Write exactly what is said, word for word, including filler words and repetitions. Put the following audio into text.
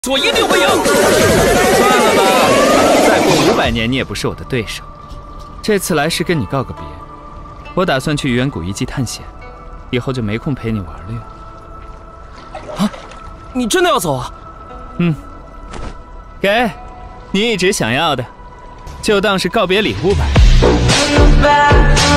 我一定会赢。 算了吧，再过五百年你也不是我的对手。这次来是跟你告个别，我打算去远古遗迹探险，以后就没空陪你玩了哟。 啊，你真的要走啊？ 嗯，给，你一直想要的，就当是告别礼物吧。